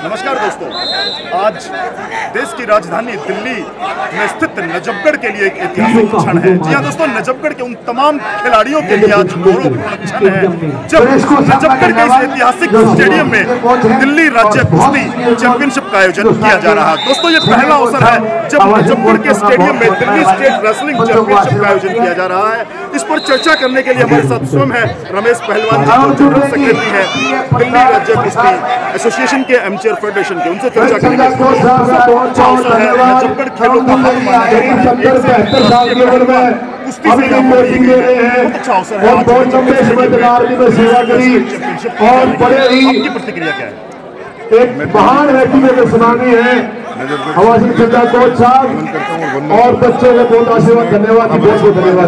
नमस्कार दोस्तों, आज देश की राजधानी दिल्ली में स्थित नजफगढ़ के लिए एक ऐतिहासिक क्षण है। जी हाँ दोस्तों, नजफगढ़ के उन तमाम खिलाड़ियों के लिए आज गौरवपूर्ण क्षण है जब नजफगढ़ के इस ऐतिहासिक स्टेडियम में दिल्ली राज्य कुश्ती चैंपियनशिप का आयोजन किया जा रहा है। दोस्तों, ये पहला अवसर है जब नजफगढ़ के स्टेडियम में दिल्ली स्टेट रेसलिंग चैंपियनशिप का आयोजन किया जा रहा है। इस पर चर्चा करने के लिए हमारे साथ स्वयं है रमेश पहलवान जी, जो जनरल सेक्रेटरी है दिल्ली राज्य कुश्ती एसोसिएशन के एमचेयर फेडरेशन के। उनसे चर्चा करेंगे। अच्छा अवसर है, नजफगढ़ खेलों का हब माना जाता है। कुश्ती से बहुत अच्छा अवसर है। आपकी प्रतिक्रिया क्या है? एक महान व्यक्ति सुनानी है हवासी चंदा कोच साहब और बच्चों को बहुत आशीर्वाद, धन्यवाद, बहुत धन्यवाद।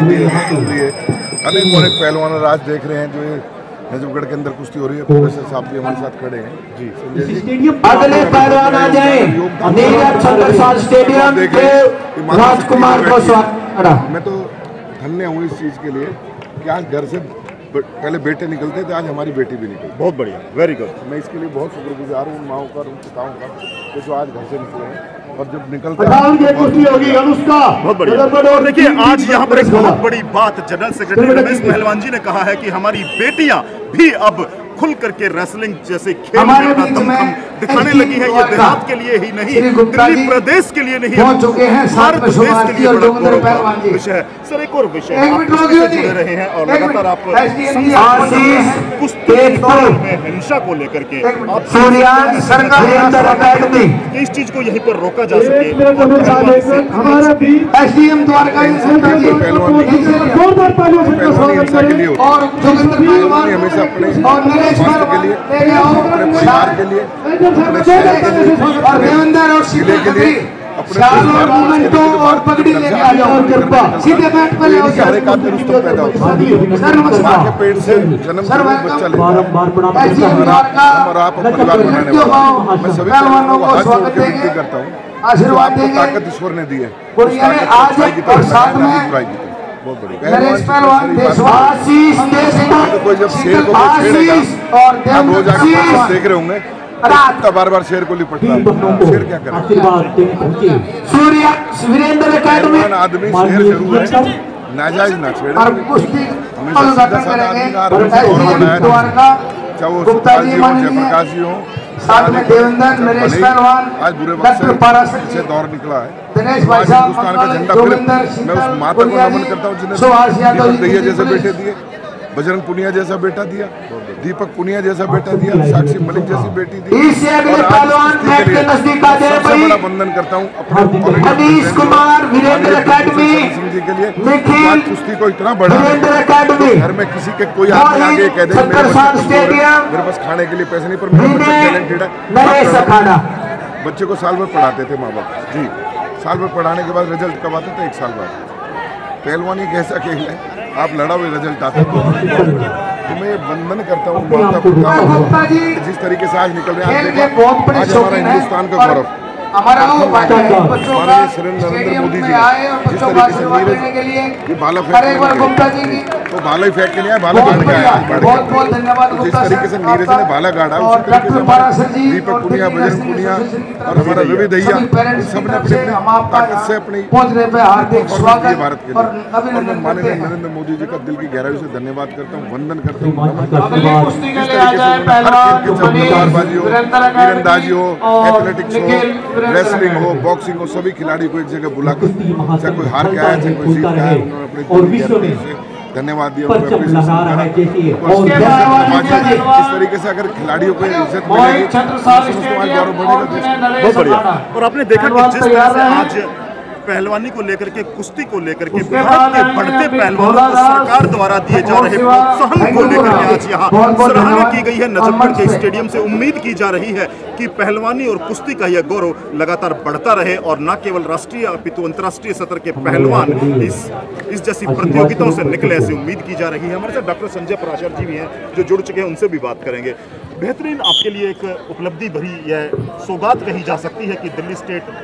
अनेक पहलवान राज देख रहे हैं जो नजफगढ़ के अंदर कुश्ती हो रही है। प्रोफेसर साहब भी हमारे साथ खड़े हैं जी। संजय जी, अगले पहलवान आ जाए नीरज छत्रसाल स्टेडियम के राजकुमार को स्वागत। मैं तो धन्य हूँ इस चीज़ के लिए कि आज घर से पहले बेटे निकलते थे, आज हमारी बेटी भी निकली। बहुत बढ़िया, वेरी गुड। मैं इसके लिए बहुत शुक्रगुजार हूँ उन माओं का, उन पिताओं का कि जो आज घर से निकले हैं और जब निकलते बहुत बढ़िया। और देखिए, आज यहाँ पर एक बहुत बड़ी बात जनरल सेक्रेटरी रमेश पहलवान जी ने कहा है कि हमारी बेटियां भी अब खुल करके रेसलिंग जैसे खेल में अपना दमखम दिखाने लगी है। ये देहात के लिए ही नहीं, दिल्ली प्रदेश के लिए नहीं, भारत देश के लिए बड़ा गौरव विषय है। सर, एक और विषय आप जुड़े रहे हैं और लगातार आप कुश्ती में हिंसा को लेकर के इस चीज को यहीं पर रोका जा सके। हमेशा अपने स्वास्थ्य के लिए, अपने परिवार के लिए, अपने शहर के लिए और देवेंद्र और जिले के लिए अपने और पगड़ी लेके आ जाओ कृपा सीधे बैठ पर हर एक आदमी रुस्तम पैदा होता है। मां के पेट से जन्म से बच्चा लेता है और आप परिवार बनाने वाले। मैं सभी पहलवानों को स्वागत करता हूँ। आशीर्वाद आपको ताकत ईश्वर ने दी है। आज और साथ में बहुत बड़ी कोई जब शेर को छेड़ेगा आप रोज आके देख रहे होंगे तो बार शेर को लिपट रहा है। शेर क्या करे? आदमी शेर जरूर है, नाजायज ना छेड़े। हमेशा सीधा साधा आदमी का चाहे वो सुखपाल जी हो, जयप्रकाश जी हो, साथ में देवेंद्र, नरेश पहलवान, आज बुरे वक्त से दौर निकला है। आज हिंदुस्तान का झंडा फिर मैं उस माता को नमन करता हूँ जिन्हें दहिया जैसे बेटे दिए, बजरंग पुनिया जैसा बेटा दिया, दीपक पुनिया जैसा बेटा दिया, साक्षी मलिक जैसी बेटी दी। और आज सबसे बड़ा वंदन करता हूँ अपने सिंह जी के लिए। आज कुश्ती को इतना बड़ा घर में किसी के कोई आदमी आगे कह दे मेरे पास खाने के लिए पैसे नहीं, पर मेरा बच्चा टैलेंटेड है। बच्चे को साल भर पढ़ाते थे माँ बाप जी। साल भर पढ़ाने के बाद रिजल्ट कब आता था? 1 साल बाद। पहलवानी एक ऐसा खेल है, आप लड़ा हुए रिजल्ट आता है। तो मैं वंदन करता हूँ माता पिता जिस तरीके से आज निकल रहे हैं। आज हमारा हिंदुस्तान का गौरव माननीय श्री नरेंद्र मोदी जी जिस तरीके से नीरज ये भाला फेंक तो भाला ही फेंक के नहीं आया, भाला गाड़ के आया। जिस तरीके से नीरज ने भाला गाड़ा उसी तरीके से हमारे दीपक पुनिया, बजरंग पुनिया और हमारा रवि दहिया सबने अपनी ताकत से अपनी भारत के लिए। और मैं माननीय नरेंद्र मोदी जी का दिल की गहराई से धन्यवाद करता हूँ, वंदन करता हूँ। जिस तरीके से हर खेल के तलवारबाजी हो, तीरंदाजी हो, एथलेटिक्स हो, रेसलिंग हो, बॉक्सिंग हो, सभी खिलाड़ी को एक जगह बुलाकर चाहे कोई हार के आया चाहे कोई जीत के आया, उन्होंने अपने धन्यवाद दिया। इस तरीके से अगर खिलाड़ियों को इज्जत मिलेगी तो गौरव बढ़ेगा। बहुत बढ़िया। और आपने देखा कि जिस तरह से आज पहलवानी को लेकर के, कुश्ती को लेकर के भारत के बढ़ते पहलवानों को सरकार द्वारा दिए जा रहे प्रोत्साहन को लेकर के आज यहाँ सराहना की गई है नजफगढ़ के स्टेडियम से। उम्मीद की जा रही है कि पहलवानी और कुश्ती का यह गौरव लगातार बढ़ता रहे और न केवल राष्ट्रीय अपितु अंतर्राष्ट्रीय स्तर के पहलवान इस जैसी प्रतियोगिताओं से निकले, ऐसी उम्मीद की जा रही है। हमारे साथ डॉक्टर संजय पराशर जी भी हैं जो जुड़ चुके हैं, उनसे भी बात करेंगे। बेहतरीन आपके लिए एक उपलब्धि भरी यह सौगात कही जा सकती है कि दिल्ली स्टेट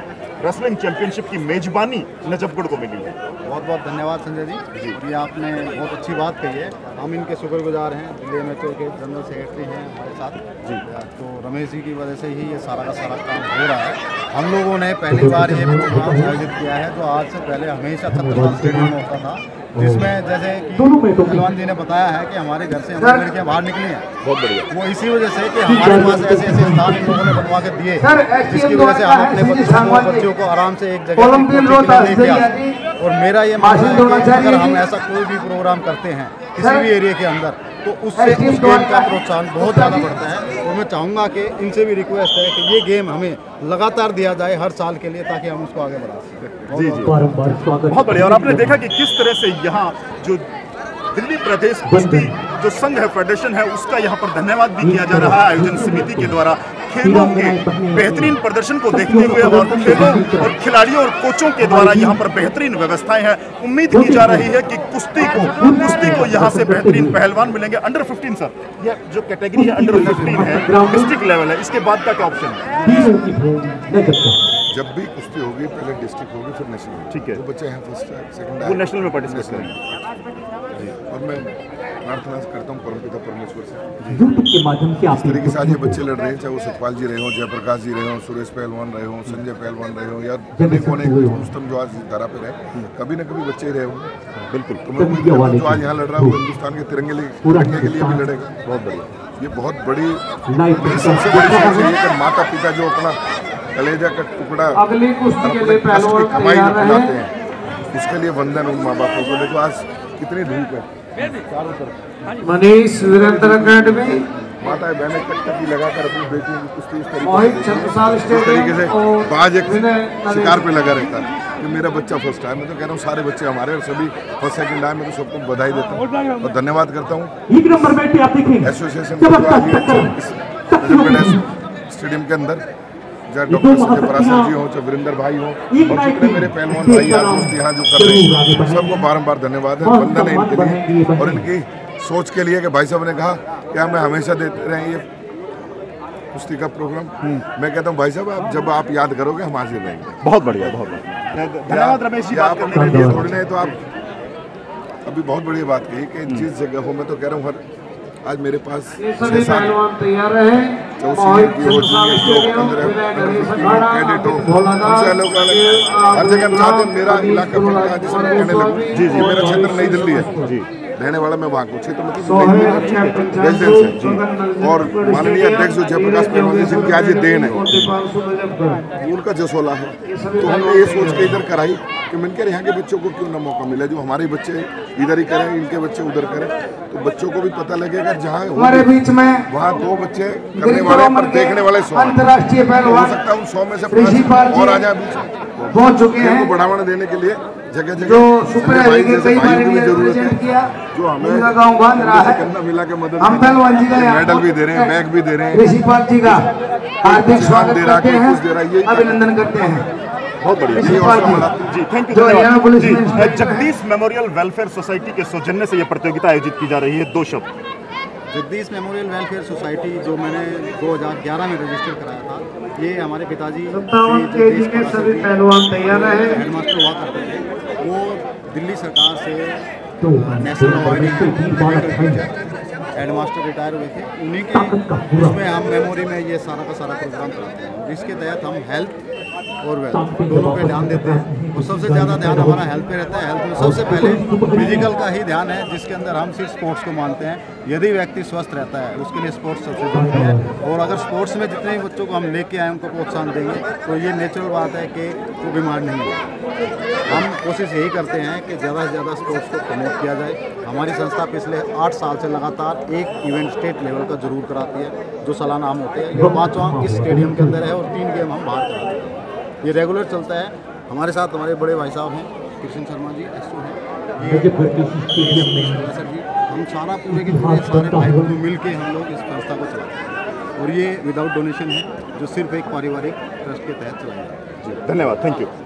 रेसलिंग चैंपियनशिप की मेजबानी नजफगढ़ को मिली है। बहुत बहुत धन्यवाद संजय जी, ये आपने बहुत अच्छी बात कही है। हम इनके शुक्रगुजार हैं। दिल्ली एमेच्योर के जनरल सेक्रेटरी हैं हमारे साथ जी, तो रमेश जी की वजह से ही ये सारा का सारा काम हो रहा है। हम लोगों ने पहली बार ये प्रोग्राम आयोजित किया है, जो आज से पहले हमेशा छत्रसाल स्टेडियम में होता था, जिसमें जैसे कि पहलवान जी ने बताया है कि हमारे घर से हमारी लड़कियां बाहर निकली हैं। बहुत बढ़िया। वो इसी वजह से कि हमारे पास ऐसे ऐसे स्थान इन लोगों ने बनवा के दिए, जिसकी वजह से हम अपने बच्चों को आराम से एक जगह नहीं किया। और मेरा ये मानना है कि अगर हम ऐसा कोई भी प्रोग्राम करते हैं किसी भी एरिया के अंदर, तो उससे उस गेम का प्रोत्साहन बहुत ज़्यादा बढ़ता है। और मैं चाहूँगा कि इनसे भी रिक्वेस्ट है कि ये गेम हमें लगातार दिया जाए हर साल के लिए, ताकि हम उसको आगे बढ़ा सकें। जी जी, बहुत बढ़िया। और आपने देखा कि किस तरह से यहाँ जो दिल्ली प्रदेश कुश्ती जो संघ है, फेडरेशन है, उसका यहाँ पर धन्यवाद भी किया जा रहा है आयोजन समिति के द्वारा। खेलों के बेहतरीन प्रदर्शन को देखते हुए और खेलों और खिलाड़ियों और कोचों के द्वारा यहाँ पर बेहतरीन व्यवस्थाएं हैं। उम्मीद की जा रही है कि कुश्ती को यहाँ से बेहतरीन पहलवान मिलेंगे। अंडर 15 सर, यह जो कैटेगरी है अंडर 15 है, डिस्ट्रिक्ट लेवल है, इसके बाद का क्या ऑप्शन है? जब भी कुश्ती होगी पहले डिस्ट्रिक्ट होगी फिर नेशनल होगी। ठीक है, जो बच्चे हैं फर्स्ट सेकंड वो नेशनल में पार्टिसिपेट करेंगे। और मैं प्रार्थना करता हूँ परमपिता परमेश्वर से यूट्यूब के माध्यम से इस तरीके से आज ये बच्चे लड़ रहे हैं, चाहे वो सतपाल जी रहे हो, जयप्रकाश जी रहे हो, सुरेश पहलवान रहे हो, संजय पहलवान रहे हो, या कोने रुस्तम जो आज धारा पे रहे, कभी न कभी बच्चे ही रहे होंगे। बिल्कुल, तो मैं उम्मीद करता हूँ जो आज यहाँ लड़ रहा है वो हिंदुस्तान के तिरंगे के लिए भी लड़ेगा। बहुत बढ़िया, ये बहुत बड़ी सबसे बड़ी चीज़ है कि माता पिता जो अपना कलेजा का टुकड़ा अगली कुश्ती के लिए पहलवान कमाई में खिलाते हैं, उसके लिए वंदन उन माँ बापों को। देखो आज कितनी धूप है, मनीष वीरेंद्र अकेडमी माताएं बहनें कटकटी लगाकर अपनी बेटियों की कुश्ती इस तरीके से बाज एक शिकार पे लगा रहता है कि मेरा बच्चा फर्स्ट आया। मैं तो कह रहा हूँ सारे बच्चे हमारे और सभी फर्स्ट सेकंड आए, मैं तो सबको बधाई देता हूँ और धन्यवाद करता हूँ एसोसिएशन स्टेडियम के अंदर, चाहे डॉक्टर संजय पराशर जी हों, चाहे वीरेंद्र भाई हों, और जितने मेरे पहलवान भाई यार दोस्त यहाँ जो कर रहे हैं, सबको बारंबार धन्यवाद है, वंदन है इनके लिए और इनकी सोच के लिए कि भाई साहब ने कहा कि हमें हमेशा देते रहे ये कुश्ती का प्रोग्राम। मैं कहता हूँ भाई साहब आप जब आप याद करोगे हम हाजिर रहेंगे। बहुत बढ़िया, बहुत बढ़िया, धन्यवाद रमेश जी। आप अपने लिए थोड़ी नहीं तो आप अभी बहुत बड़ी बात कही कि जिस जगह हो, मैं तो कह रहा हूँ हर आज मेरे पास 6-7 तैयार है, हर जगह हम चाहते हैं मेरा इलाका कहने लगूँ। जी जी, मेरा क्षेत्र नई दिल्ली है जी, रहने वाला मैं वहाँ को क्षेत्र में रेजिडेंस है। और माननीय अध्यक्ष जो जयप्रकाश पहलवान जी जिनकी आज ये देन है, उनका जसोला है, तो हमने ये सोच के इधर कराई कि मैंने यहाँ के बच्चों को क्यों ना मौका मिले, जो हमारे बच्चे इधर ही करें, इनके बच्चे उधर करें, तो बच्चों को भी पता लगेगा जहाँ हमारे बीच में वहाँ 2 बच्चे करने वाले पर देखने वाले 100 अंतर्राष्ट्रीय पहलवान हो सकता है उन 100 में से 5 और आ जाए बीच में पहुंच चुके हैं, को बढ़ावा देने के लिए जगह जगह जो सुपर लीग के कई बार रिप्रेजेंट किया, जो हमें गाँव बांध रहा है, कन्ना मिला के मदद हम पहलवान जी का मेडल भी दे रहे हैं, बैग भी दे रहे हैं, ऋषिपाल जी का हार्दिक स्वागत करते हैं, अभिनंदन करते हैं। बहुत बढ़िया जी, थैंक यू, धन्यवाद। जगदीश मेमोरियल वेलफेयर सोसाइटी के सौजन्य से यह प्रतियोगिता आयोजित की जा रही है। 2 शब्द। जगदीश मेमोरियल वेलफेयर सोसाइटी जो मैंने 2011 में रजिस्टर कराया था, ये हमारे पिताजी सभी पहलवान तैयार है, हेडमास्टर हुआ करते थे, वो दिल्ली सरकार से नेशनल अवार्ड हेडमास्टर रिटायर हुए थे, उन्हीं के उसमें हम मेमोरी में ये सारा का सारा प्रोग्राम कराते हैं, जिसके तहत हम हेल्थ और वेल्थ दोनों पे ध्यान देते हैं। और सबसे ज़्यादा ध्यान हमारा हेल्थ पे रहता है। हेल्थ में सबसे पहले फिजिकल का ही ध्यान है, जिसके अंदर हम सिर्फ स्पोर्ट्स को मानते हैं। यदि व्यक्ति स्वस्थ रहता है उसके लिए स्पोर्ट्स सबसे जरूरी है, और अगर स्पोर्ट्स में जितने भी बच्चों को हम लेके आए उनको प्रोत्साहन देंगे तो ये नेचुरल बात है कि वो बीमार नहीं होगा। हम कोशिश यही करते हैं कि ज़्यादा से ज़्यादा स्पोर्ट्स को प्रमोट किया जाए। हमारी संस्था पिछले 8 साल से लगातार एक इवेंट स्टेट लेवल का जरूर कराती है, जो सालाना हम होते हैं। ये 5वां इस स्टेडियम के अंदर है और 3 गेम हम बाहर कराते हैं। ये रेगुलर चलता है। हमारे साथ हमारे बड़े भाई साहब हैं, कृष्ण शर्मा जी एसओ हैं, सर जी, हम सारा पूरे के पूरे सारे भाई बंधु मिल के हम लोग इस संस्था को चलाते हैं, और ये विदाउट डोनेशन है, जो सिर्फ एक पारिवारिक ट्रस्ट के तहत चलाया जाता है। धन्यवाद, थैंक यू।